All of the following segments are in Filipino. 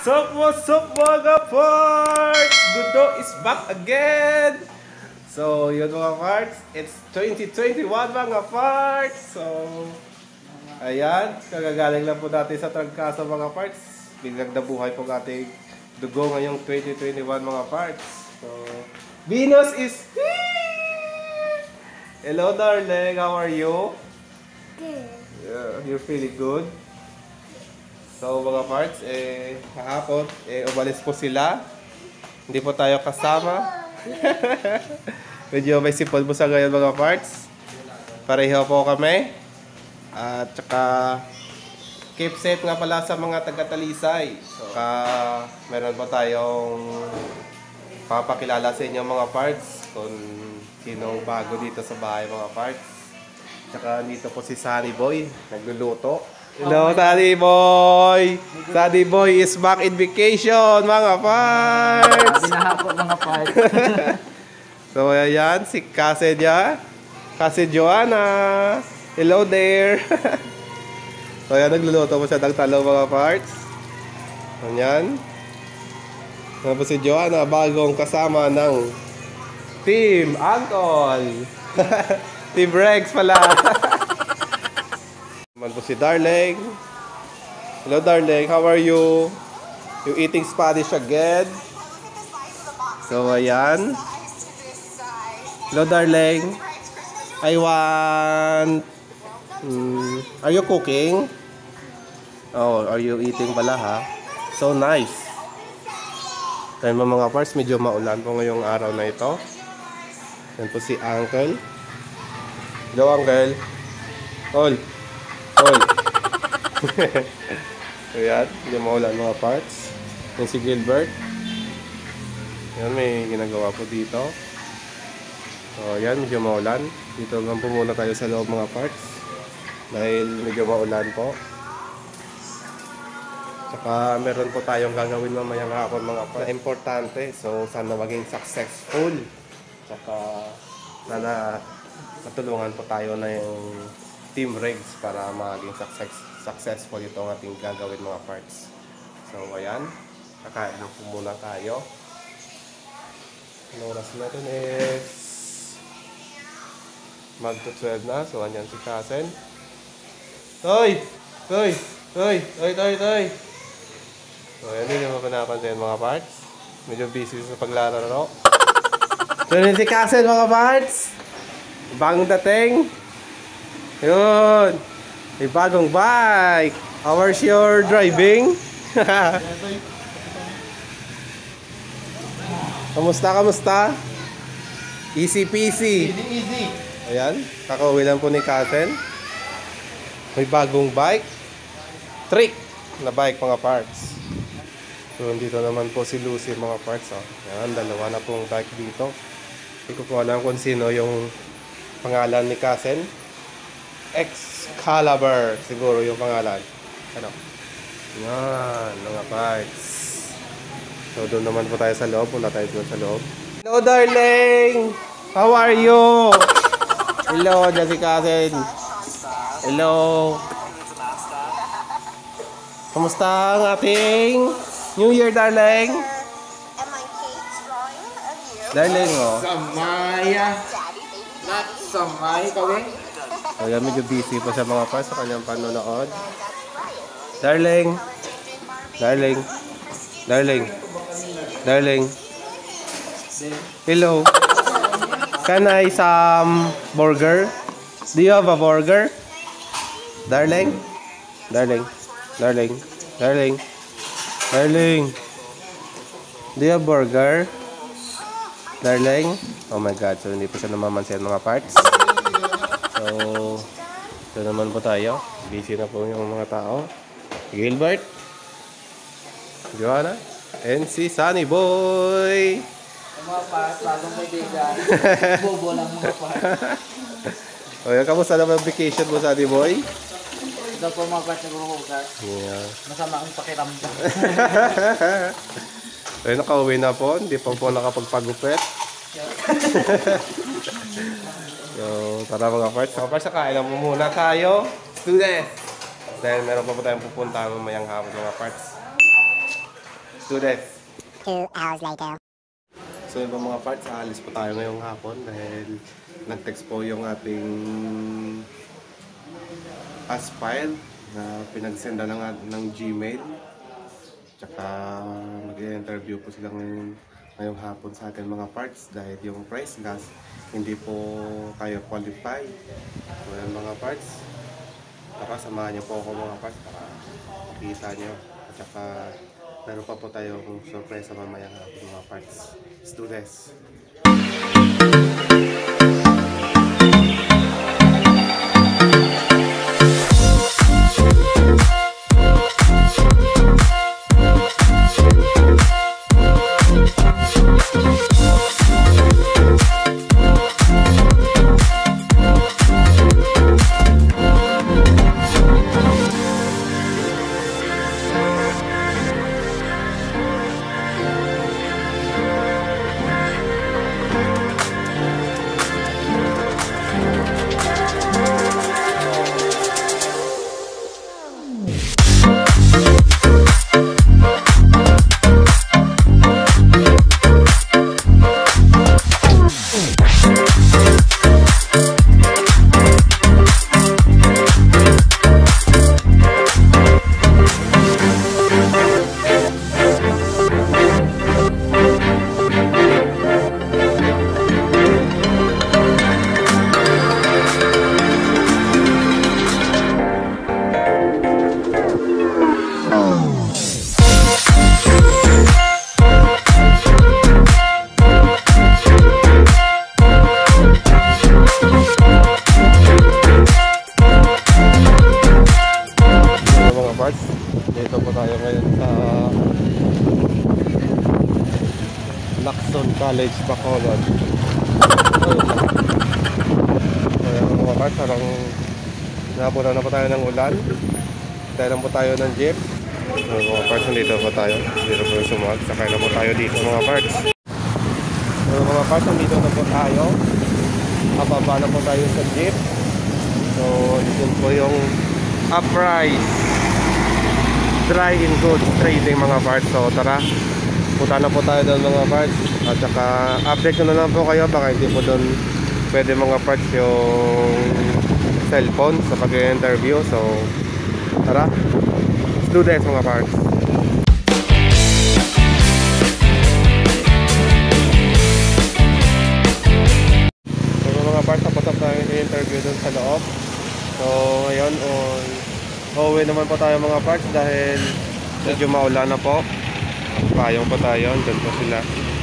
What's up mga parts? Dudo is back again. So, yun mga parts. It's 2021 mga parts. So, ayan. Kagagaling lang po natin sa trangkaso mga parts. Biglang nabuhay po ating dugo ngayong 2021 mga parts. So, Venus is here! Hello darling, how are you? Good. Yeah, you're feeling good? So mga parts, kahapon, umalis po sila. Hindi po tayo kasama. Medyo may sipon po sa ngayon mga parts. Pareho po kami. At saka, keep safe nga pala sa mga taga-Talisay. Saka, meron po tayong papakilala sa inyo mga parts. Kung sino bago dito sa bahay mga parts. Saka dito po si Sunny Boy, nagluluto. Hello, Sunny Boy! Sunny Boy is back in vacation, mga parts! Binahapon mga parts. So, ayan, si Kase niya. Kase Joanna. Hello there! So, ayan, nagluluto po siya ng talong, mga parts. Ayan. Ayan po si Joanna, bagong kasama ng Team Uncle. Team Rex pala. Naman po si Darling. Hello Darling, how are you? You eating Spanish again? So ayan. Hello Darling. I want... are you cooking? Oh, are you eating pala ha? So nice. Kaya mga parts, medyo maulan po ngayong araw na ito. Yan po si Uncle. Hello Uncle. Hold. So yan, hindi maulan mga parts. Yan si Gilbert. Yan, may ginagawa po dito. So yan, medyo maulan. Dito lang po muna tayo sa loob mga parts. Dahil medyo maulan po. Tsaka meron po tayong gagawin mamayang hapon mga parts na importante. So sana maging successful. Tsaka sana matulungan po tayo na yung Team Regs para maging successful itong ating gagawin mga parts. So ayan, kakain lang po muna tayo. Ang oras natin is magto 12 na. So andyan si Kasen. Toy! So ayan, hindi naman pinapansin mga parts. Medyo busy sa paglalaro. So yun si Kasen mga parts. Bagong dating. Yun. May bagong bike. How's your driving? Kamusta? Easy peasy. Easy. Ayan. Kakauwi lang po ni Kasen. May bagong bike. Trick na bike mga parts. So dito naman po si Lucy mga parts. Oh. Ayan. Dalawa na pong bike dito. Hindi ko alam kung sino yung pangalan ni Kasen. Excalibur siguro yung pangalan. Ano? Yan, mga parts. So doon naman po tayo sa loob. Punta tayo doon sa loob. Hello darling! How are you? Hello, Jessica. Hello. Kamusta ang ating New Year darling? Am I Kate's drawing of you? Darling oh. Samaya. Not samay kawin. Kaya medyo busy pa sa mga parts sa kanyang panonood. Darling. Hello. Can I some burger? Do you have a burger? Darling. Do you have burger? Darling. Oh my God. So hindi pa siya namamansin mga parts. So, ito naman po tayo. Busy na po yung mga tao. Gilbert, Joanna, and si Sunny Boy. Mga parts, bagong kaibigan. Bobo lang mga parts. O yan, kamusta naman vacation mo, Sunny Boy? Ito po mga parts na gumahugas. Yeah. Masama ang pakiramdam. So, nakauwi na po. Hindi pa po nakapagpagupit. So, tara mga parts. Mga parts, kain lang muna tayo. Student! Dahil meron pa po tayong pupunta mamayang hapon mga parts. Let's do this. 2 hours later. So yung mga parts, aalis po tayo ngayong hapon dahil nag-text po yung ating Aspire na pinagsenda ng Gmail. Tsaka mag-interview po sila ngayong hapon sa ating mga parts dahil yung price gas hindi po kayo qualify. So yung mga parts, tara samahan niyo po ako mga parts para makita niyo. At tsaka meron pa po tayong surprise sa mamayang hapon mga parts. Let's do this. Dito po tayo ngayon sa Lacson College, Bacolod. Kaya mga parts, parang napunan na po tayo ng ulan. Tayo lang po tayo ng jeep. Mga parts, dito po tayo. Dito po yung sumag. Sakay na po tayo dito mga parts. Mga parts, dito na po tayo. Kapaba na po tayo sa jeep. So, yun po yung Uprise Dry in Goods Trading mga parts. So tara, punta na po tayo doon mga parts. At saka update ko na lang po kayo, baka hindi po doon pwede mga parts yung cellphone sa pag-interview. So tara, let's do this mga parts. So mga parts, tapos na tayo i-interview doon sa loob. So ngayon uuwi naman po tayo mga parts dahil medyo maulan na po. Payong po tayo, dyan po sila.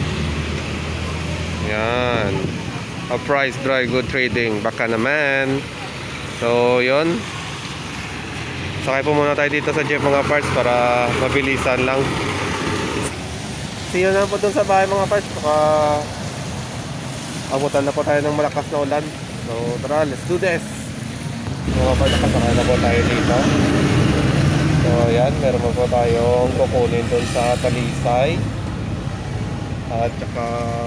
Yan, Uprise Dry Good Trading, baka naman. So yun, sakay po muna tayo dito sa jeep mga parts para mabilisan lang. See you na po dun sa bahay mga parts. Baka abutan na po tayo ng malakas na ulan. So tara, let's do this. Mga parts, nakasakay na po tayo dito. So yan, meron po tayong kukunin doon sa Talisay. At saka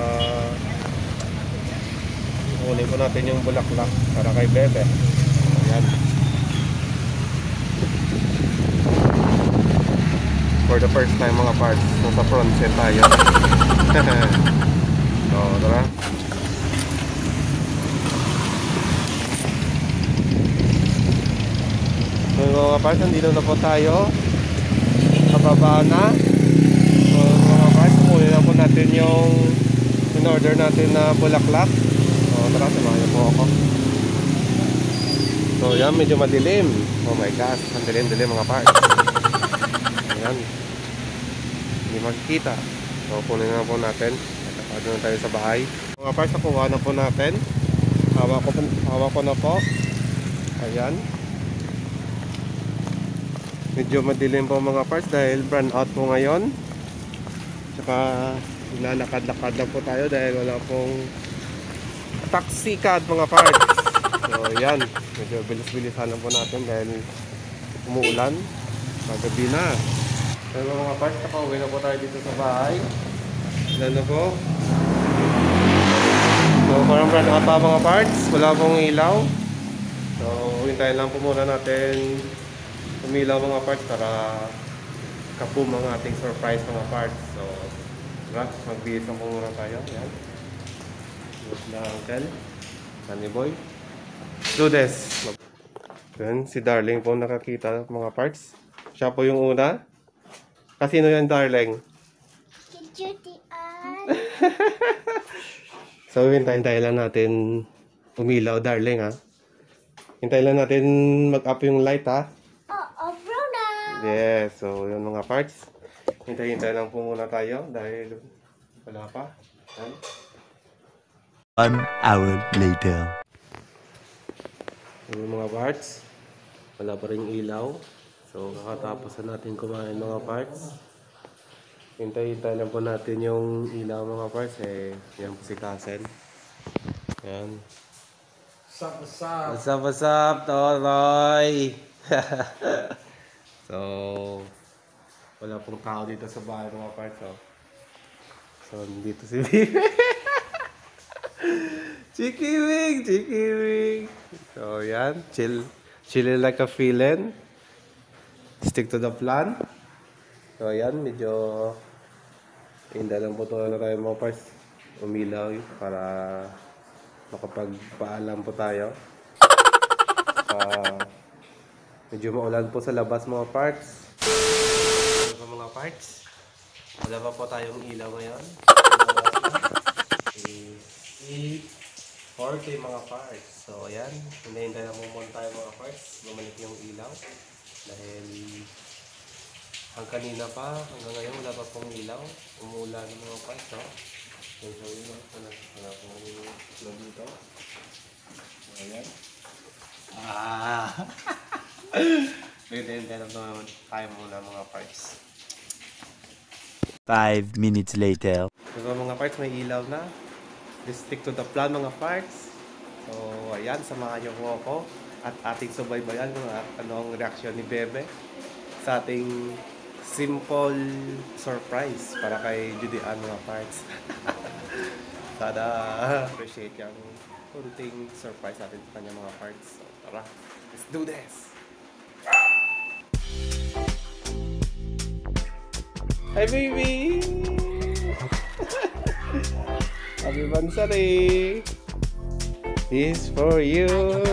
kukunin po natin yung bulaklak para kay Bebe. Ayan. For the first time mga parts, sa front set tayo. So tara. So mga parts, nandito na po tayo. Kababa na. So mga parts, kunin na po natin yung in-order natin na bulaklak. So tara, samahan niyo po ako. So yan, medyo madilim. Oh my gosh, ang dilim-dilim mga parts. Ayan, hindi makikita. So kunin na po natin. At doon tayo sa bahay. Mga parts, nakuha na po natin. Hawak ko na po. Ayan. Medyo madilim po mga parts dahil brand out po ngayon. Tsaka lalakad-lakad lang po tayo dahil wala pong taxi cab mga parts. So yan, medyo bilis-bilisan lang po natin dahil umuulan. Magabi na. So mga parts, nakauwi na po tayo dito sa bahay. Ilan na po. So parang brand out pa mga parts. Wala pong ilaw. So hintayin lang po muna natin umilaw mga parts para kapum ang ating surprise mga parts. So, diba? Magbihis na muna tayo. Yan. Good na uncle. Honey boy. Do this. Yan, si Darling po nakakita mga parts. Siya po yung una. Kasino yan, Darling? So, hintayin lang natin umilaw, Darling, ha? Hintayin lang natin mag-up yung light, ha? Bruna. Yes, so yun mga parts. Hintay-hintay lang po muna tayo dahil wala pa. Yan. 1 hour later. So, mga parts, wala pa rin ilaw. So, kakatapos na natin kumain mga parts. Hintay-hintay lang po natin yung ilaw mga parts. Yan po si Castle. Yan. What's up? What's up, Toroy? So, wala pong tao dito sa bahay mga parts. So, dito si Bibi. Chiki Wing. So, yan. Chill like a feeling. Stick to the plan. So, yan. Medyo hinda lang po na tayo mga parts. Umilaw para makapagpaalam po tayo. Medyo maulan po sa labas mga parts. Ano pa mga parts? Wala pa po tayong ilaw ngayon. 8:40 mga parts. So ayan, hinahintay na muna tayo mga parts. Bumalik yung ilaw. Dahil kanina pa, hanggang ngayon wala pa pong ilaw. Umuulan ng mga parts. So yun, wala pong ilaw dito. So ayan. Hintay na tayo muna mga parts. 5 minutes later. Diba mga parts, may ilaw na. Just stick to the plan mga parts. So, ayan, samahan niyo po ako at ating subaybayan kung ano ang reaksyon ni Bebe sa ating simple surprise para kay Judy Ann mga parts. Sana appreciate yung kunting surprise natin sa kanya mga parts. So, tara, let's do this! Hi baby! Happy Bansari! This for you!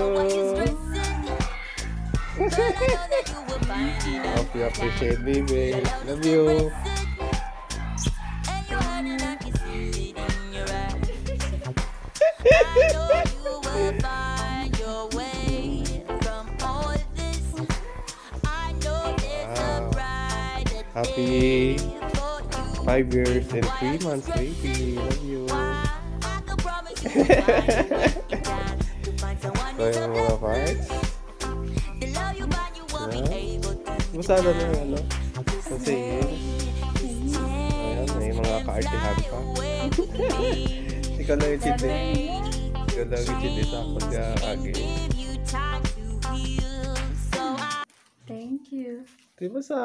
Hope you appreciate baby. Love you! Happy 5 years and 3 months, baby. Love you. So, yung mga parts. Masada na yung ano. Kasi yun. Ayan, may mga kaartihan pa. Ikaw lang yung chidi. Ikaw lang yung chidi sa ako niya agi. Thank you. Diba sa?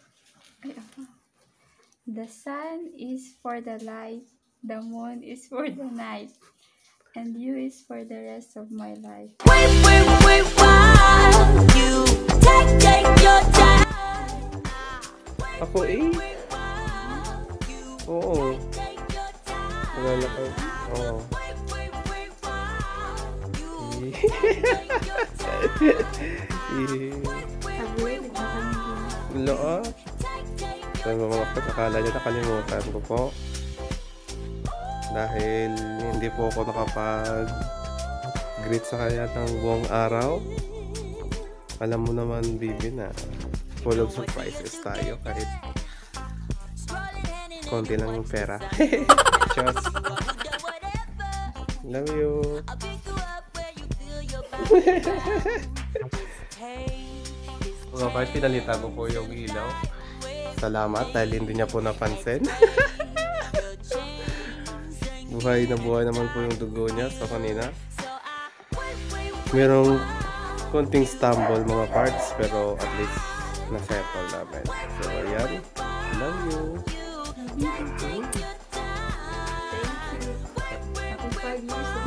The sun is for the light, the moon is for the night, and you is for the rest of my life. Wait, while you take your time. Ako eh. Oo. Nalala ko. Oo. Lo ah. So mga kapat, akala nyo nakalimutan ko po. Dahil hindi po ako nakapag-greet sa kanya ng buong araw. Alam mo naman, baby, na full of surprises tayo kahit konti lang yung pera. Just love you. Mga kapat, pinalitan ko po yung ilaw. Salamat dahil hindi niya po napansin. Buhay na buhay naman po yung dugo niya. So kanina merong konting stumble mga parts, pero at least na-settle namin. So ayan, love you. Happy 5 years and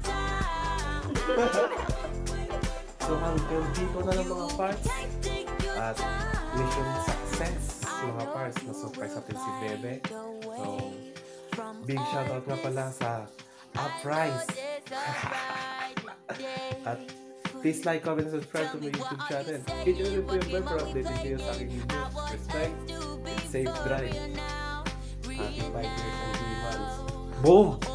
3 months. So hanggang dito na lang mga parts. At mission success mga parts. Na-surprise natin si Bebe. So, big shoutout nga pala sa Uprise. At please like, comment, and subscribe to my YouTube channel. Hit nyo rin po yung bell para updated kayo sa aking videos. Respect and safe drive. Happy 5 years and 3 months. Boom!